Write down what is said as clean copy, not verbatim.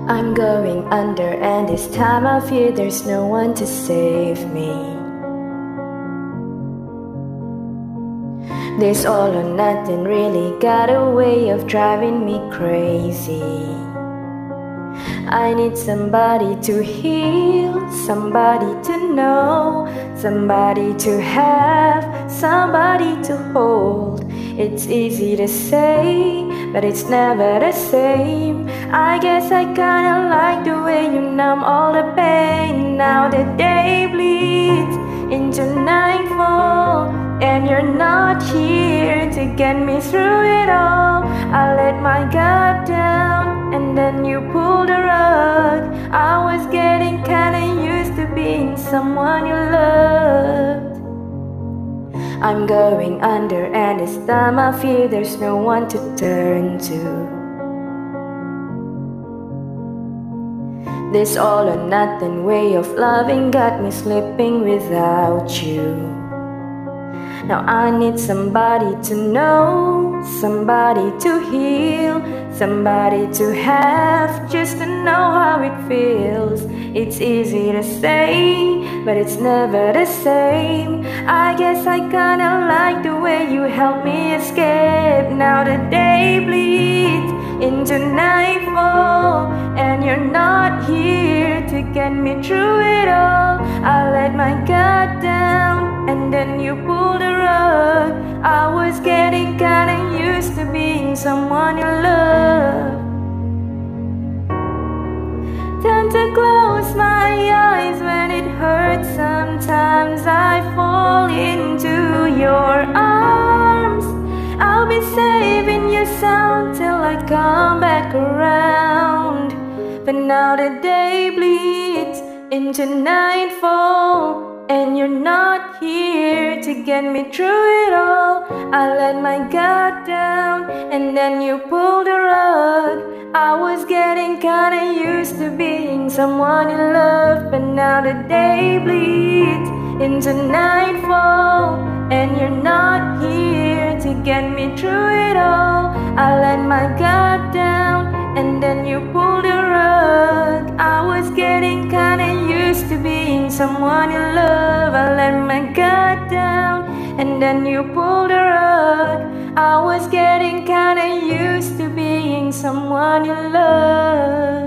I'm going under, and this time I fear there's no one to save me. This all or nothing really got a way of driving me crazy. I need somebody to heal, somebody to know, somebody to have, somebody to hold. It's easy to say, but it's never the same. I guess I kinda like the way you numb all the pain. Now the day bleeds into nightfall, and you're not here to get me through it all. I let my guard down, and then you pulled the rug. I was getting kinda used to being someone you loved. I'm going under, and this time I fear there's no one to turn to. This all or nothing way of loving got me slipping without you. Now I need somebody to know, somebody to heal, somebody to have, just to know how it feels. It's easy to say, but it's never the same. I guess I kinda like the way you help me escape. Now the day bleeds into nightfall, and you're not here to get me through it all. I let my guard down, and then you pulled the rug. I was getting kinda used to being someone you love. Tend to close my eyes when it hurts. Sometimes I fall into your arms. I'll be saving your sound till I come back around. But now the day bleeds into nightfall, and you're not here to get me through it all. I let my guard down, and then you pulled the rug. I was getting kinda used to being someone you love. But now the day bleeds into nightfall, and you're not here to get me through it all. I let my guard down, and then you pulled the rug. I was getting kinda used to being someone you love. I let my guard down, and then you pulled the rug. I was getting kinda used to being someone you love.